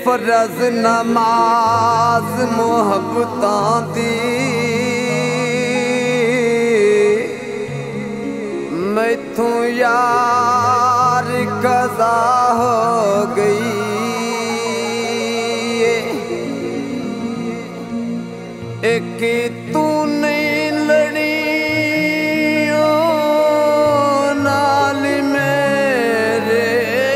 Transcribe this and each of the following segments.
फरज नमाज मोहब्बतां दी मैथों यार कज़ा हो गई। एक तू नहीं लड़ी नाल मेरे,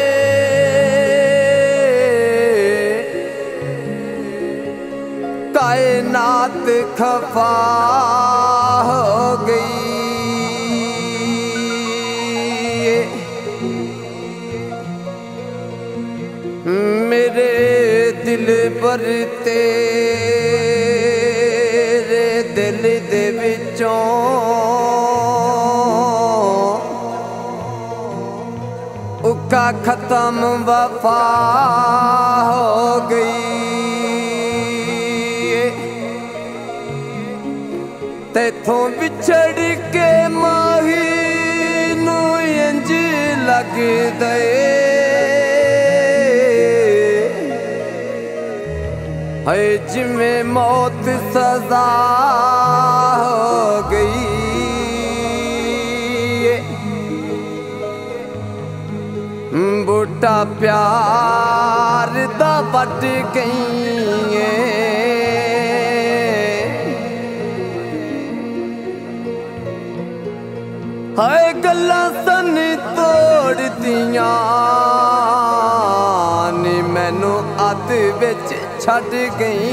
कायनात खफा हो गई। मेरे दिल पर तेरे दिल दे विचों उका खत्म वफा हो गई। तेथों बिछड़ के माही नू इंज लग दे है जिमें मौत सजा हो गई। बूटा प्यार दा पट गई है गल्लां सन तोड़ दियां नी मैनू अध विच छड़ गई।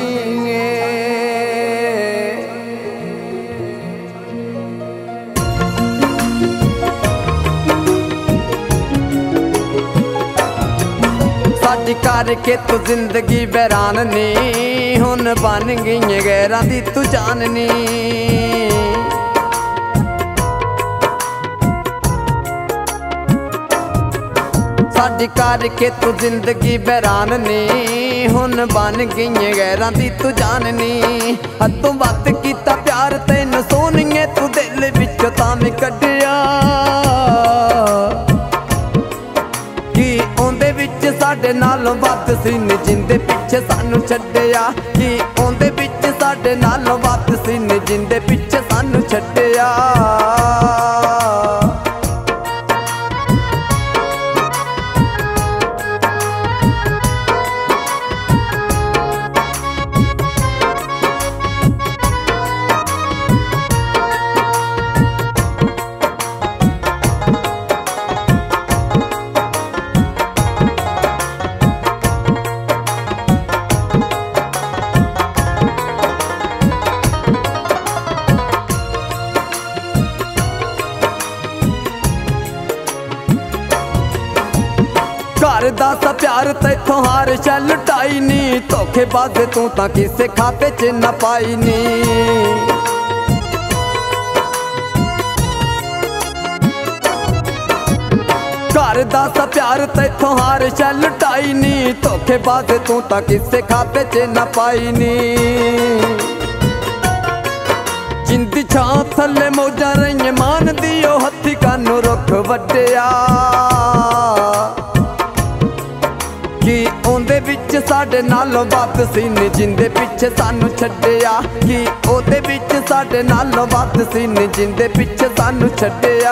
साडी करके तू जिंदगी बैरान नी हुन बन गई गैरां दी तू जाननी। साडी करके तू जिंदगी बैरान नी हुन बन गई गैरां दी तू जाननी। हदों वध कीता प्यार तैनू सोहणीए तू दिल विचों तां कड्डिया कि ओंदे विच साडे नालों वध सी नी जिंदे पिछे सानू छड्डिया। कि ओंदे विच साडे नालों वध सी नी जिंदे पिछे सानू छड्डिया। घर दा सा प्यार तैथों हार शै लुटाई नी। धोखेबाज तू तां किसे खाते च न पाई नी। घर दा सा प्यार तैथों हार शै लुटाई नी। धोखेबाज तू तां किसे खाते च न पाई नी। जिंदी छां थल्ले मौजां रहीए मान दियो हत्थी कानू रुख वड्डिया। कि ओंदे विच साडे नालों वध सी नी जिंदे पिछे सानू छड्डिया। कि ओदे विच साडे नालों वध सी नी जिंदे पिछे सानू छड्डिया।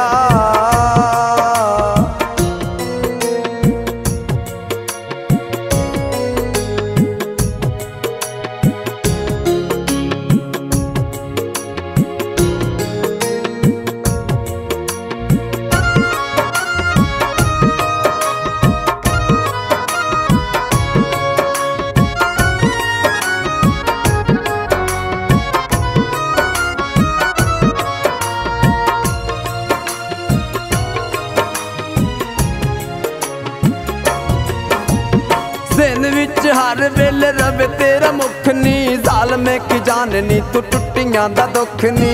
दिन विच हर वेले रवे तेरा मुख नी। ज़ालमे की जाननी तू टुट्टियां दा दुख नी।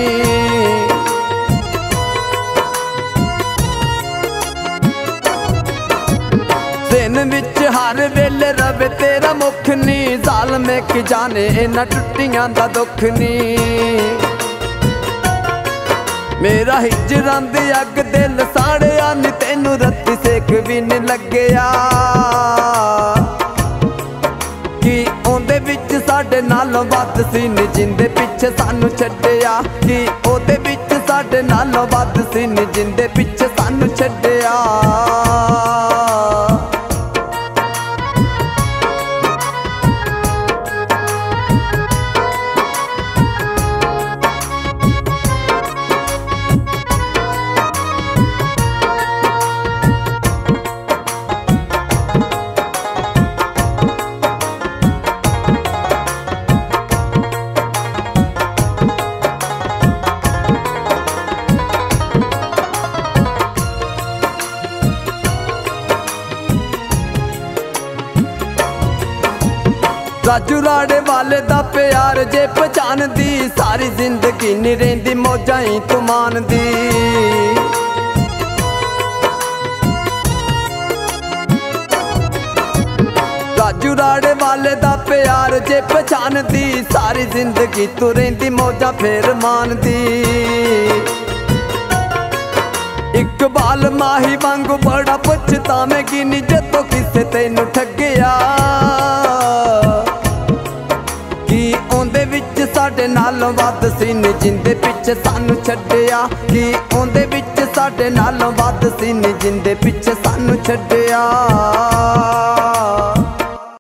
दिन विच हर वेले रवे तेरा मुख नी। ज़ालमे की जाने इन्हां टुट्टियां दा दुख नी। मेरा हिजरां दी अग दिल साड़िया नी तैनू रत्ती सेक भी नहीं लग्गिया। साडे नालों वध सी नी जिंदे पिछे सानू छड्डिया कि ओदे विच साडे नालों वध सी नी जिंदे पिछे सानू छड्डिया। राजू राड़े वाले दा प्यार जे पहचान दी सारी जिंदगी नी रहिंदी मौजां ही तू मान दी। राजू राड़े वाले दा प्यार जे पहचान दी सारी जिंदगी तू रहिंदी मौजां फिर मान दी। इकबाल माही वांगू बड़ा पछतावेगी नी जदों किसे तैनू ठग्गिया कि ओंदे विच साडे नालों वध सी नी जिंदे पिछे सानू छड्डिया कि ओंदे विच साडे नालों वध सी नी जिंदे पिछे सानू छड्डिया।